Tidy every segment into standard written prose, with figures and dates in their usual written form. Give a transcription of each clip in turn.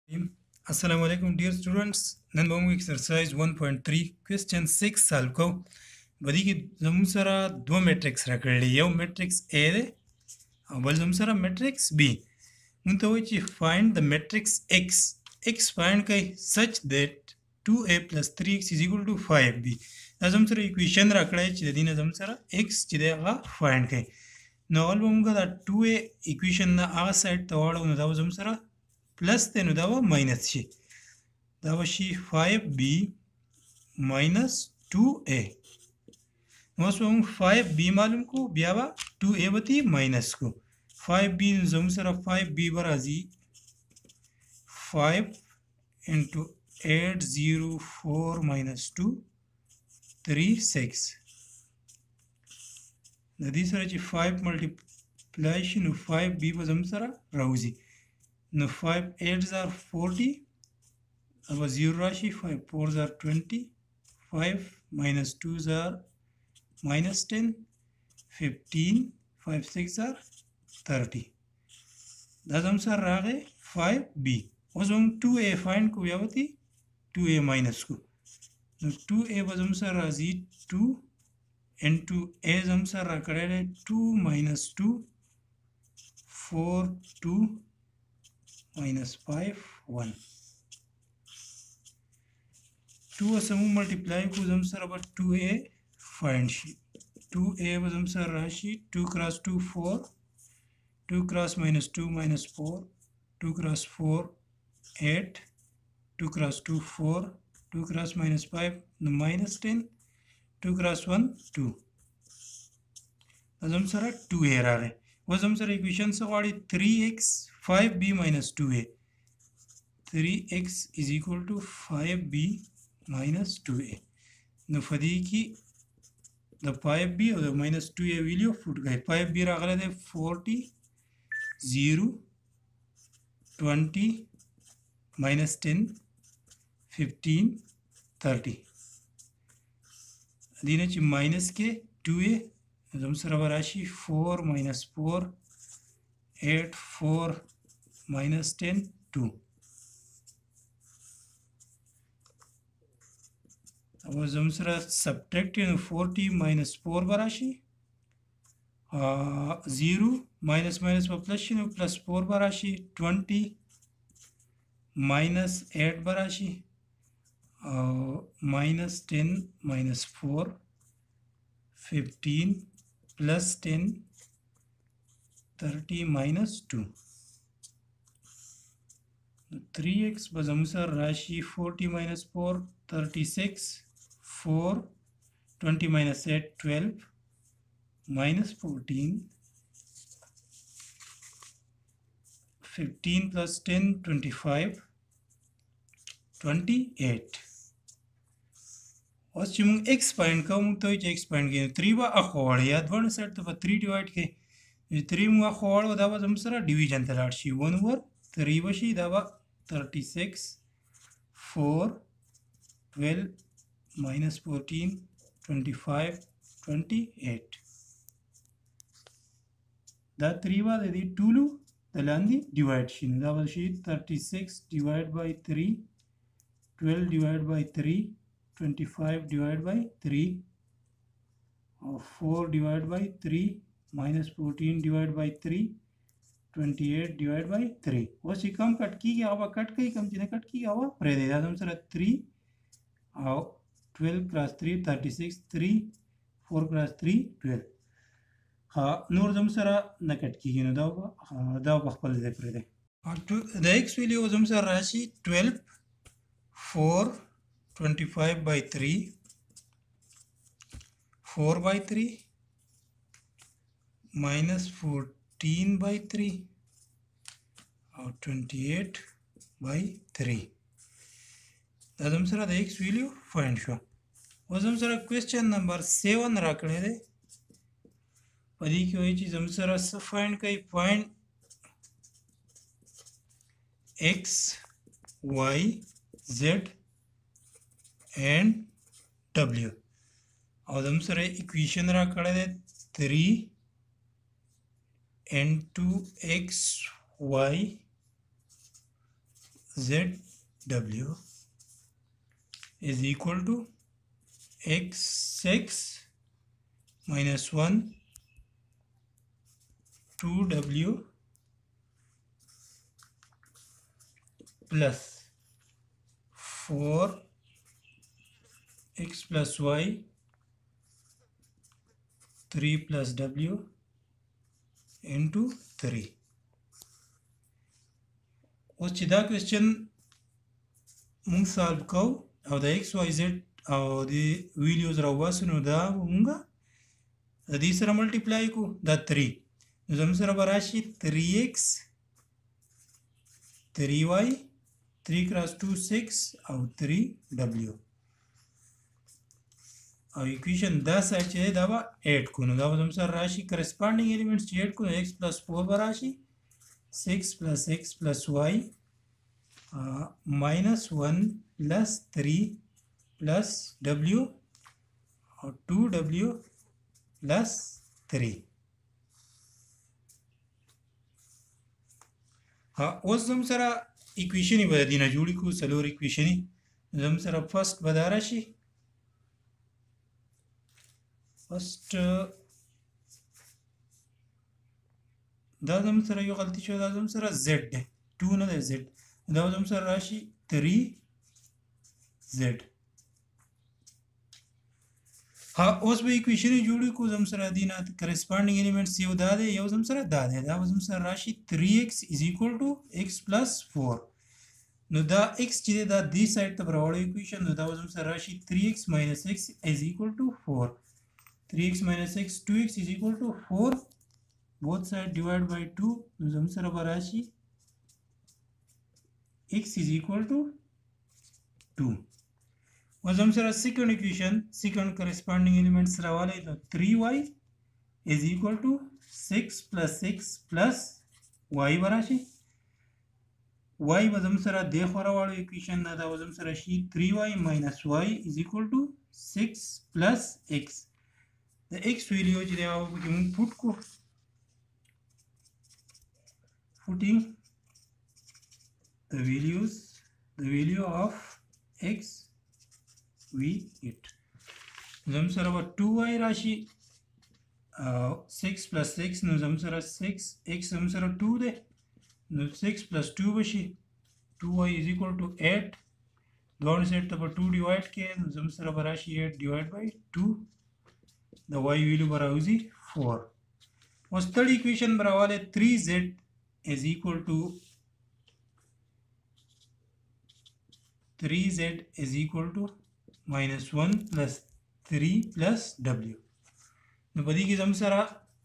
Assalamu alaikum dear students. نن به موږ exercise 1.3 question 6 solve کوو. په دې کې زموږ سره دوه میټرکس راکړل دي. یو میټرکس A دی او بل زموږ سره میټرکس B. موږ ته وایي چې find the matrix X. X find کوي such that 2A plus 3X is equal to 5B. دا زموږ سره equation راکړی چې د دې نه زموږ سره X چې دی هغه find کوي. نو اول به موږ دا 2A equation نه هغه سایډ ته واړو نو دا به زموږ سره plus ते नु दावा minus शी दावा शी 5b minus 2a नोस हम 5b मालूम को बियावा 2a बती माइनस को 5b जम सरा 5b बराजी 5 into 804 minus 2 36 नदी सरा जी 5 multiplication 5b बजम सरा राउजी No 5 8s are 40. अब 0 राशि 5 4s are 20. 5 minus 2s are minus 10. 15 5 6 are 30. That's answer रागे 5b. Was हम 2a find को यावती 2a minus को. No 2a was answer राजी 2 into a answer राकड़े 2 minus 2 4 2 minus 5 1 2 असमु मल्टीप्लाई को जम सर अब 2a फाइंड शी 2a वजम सर राशि 2 cross 2 4 2 cross minus 2 minus 4 2 cross 4 8 2 cross 2 4 2 cross minus 5 minus 10 2 cross 1 2 वजम सर 2a रहा वजम सर इक्वेशन से वाली 3x 5b minus 2a 3x is equal to 5b minus 2a नो फदी की the 5b और the minus 2a value foot गए 5b रागले दे 40 0 20 minus 10 15 30 दीने ची minus के 2a जम सरा राशि 4 minus 4 8 4 minus 10 2 अब जम सरा subtract 40 minus 4 बराशी 0 minus minus plus plus 4 बराशी 20 minus 8 बराशी minus 10 minus 4 15 plus 10 30 minus 2 3x बजमसर राशि 40 minus 4 36 4 20 minus 8 12 minus 14 15 plus 10 25 28 और चिम x पॉइंट का मुंग तो x पॉइंट के 3 बा अखवाड़ या दोनों साइड तो 3 डिवाइड के 3 मुंग अखवाड़ वो दावा जमसरा डिवीजन तलाड़ शी 1 over 3 बशी दावा 36 4 12 minus 14 25 28 दा 3 बा दे 2 लू तलांदी डिवाइड शी दावा शी 36 divided by 3 12 divided by 3 25 divided by 3 और 4 divided by 3 minus 14 divided by 3 28 divided by 3 वो सिकम कट की आवा कट कई कम जिने कट की आवा प्रे दे दादम सर 3 और 12 plus 3 36 3 4 plus 3 12 हाँ नूर जम सर न कट की गिनो दावा दावा बखपल दे प्रे दे और द एक्स वैल्यू जम सर राशि 12 4 25 by 3 4 by 3 minus 14 by 3 और 28 by 3 दादम सरा द एक्स वैल्यू फाइंड शो वजम सरा क्वेश्चन नंबर 7 रखने दे पदी की वही चीज हम सरा फाइंड कई point x y z and w और हम सर इक्वेशन रखने दे 3 into x y ZW is equal to X6 minus 1 2W plus 4x plus y 3 plus W into 3. اوس چې دا کوېسچن مونږ سالو کوو او د ایکس واي زیډ او د ویلیوز راوباسو نو دا به مونږ د دې سره ملټیپلای کړو دا 3 نو زموږ سره به راشي 3x 3y 3 cross 2 6 او 3w او equation دا سایډ چې دا به 8 کو نو دا به زموږ سره راشي corresponding elements چې 8 کو نو x plus 4 به راشي 6 plus x plus y minus 1 plus 3 plus w or 2w plus 3. اوس زم سره equation به د دې نه جوړې کړو څلور equation زم سره فرست به دا راشي فرست دا زم سره یو غلطي شوه دا زم سره z دی 2 نه دی z دا زم سره راشي 3z اوس به equation جوړې کړو زم سره دې نه corresponding elements یو دا دی یو زم سره دا دی دا زم سره راشي 3x is equal to x plus 4 نو دا x چې دی دا دې سایډ ته راوړو equation نو دا زم سره راشي 3x minus x is equal to 4 3x minus x 2x is equal to 4 both side divided by 2 نو زم سره به راشي x is equal to 2 وزم سره second equation second corresponding elements راوالی نو 3y is equal to 6 plus 6 plus y به راشي y وزم سره دې خوا راواړو equation دا وزم سره شي 3y minus y is equal to 6 plus x د x value چې دی هغه پکې موږ پوټ کړو putting the value of x we get زم سره به 2y راشي 6 plus 6 نو زم سره 6x زم سره 2 دی نو 6 plus 2 بشي 2y is equal to 8 دوه سیټ ته به 2 ډیوایډ کې نو زم سره به راشي 8 ډیوایډ بای 2 د y ویلیو به راوځي 4 اوس third equation به راوالی 3z is equal to 3z is equal to minus 1 plus 3 plus w نو په دې کې زم سره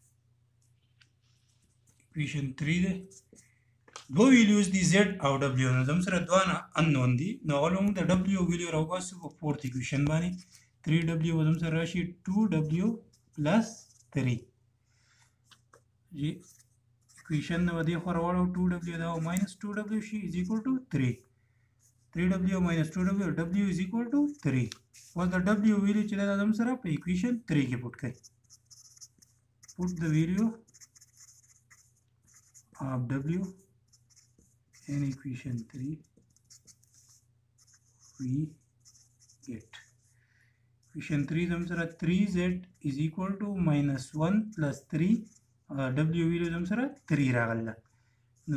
equation 3 دی دو ویلیوز دی z او w نو زم سره دوه نه unknown دي نو اول موږ د w ویلیو راوباسو په fourth equation باندې 3w زم سره راشي 2w plus 3 جی equation نو دې خو راوړو 2w دا minus 2w شي is equal to 3 3w minus 2w w is equal to 3 اوس د w ویلیو چې دا زم سره په equation 3 کې پټ کړئ put the value of w in equation 3 we get equation 3 زم سره 3z is equal to minus 1 plus 3 w ویلیو زم سره 3 راغله نو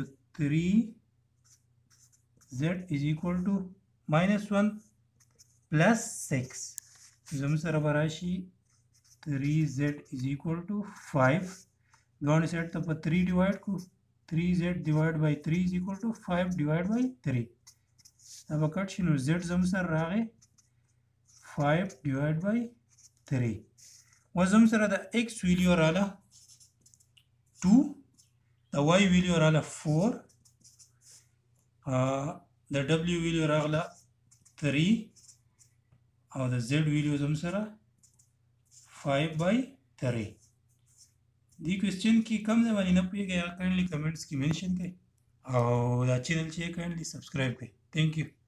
3z is equal to minus 1 plus 6 زم سره به راشي 3z is equal to 5 دوه سیټ ته په 3 ډیوایډ کو 3z divided by 3 is equal to 5 divided by 3 دا به کټ شي نو z زم سره راغی 5 divided by 3 و زم سره د x ویلیو رااله 2 د y ویلیو رااله 4 د w ویلیو راغله 3 او د z ویلیو زم سره 5 by 3 دی کوېسچن کې کم ځای باندې نه پوهېږئ هغه کاینډلي کمنټس کې منشن کړئ او دا چینل چې یې کاینډلي سبسکرایب کړئ تھینک یو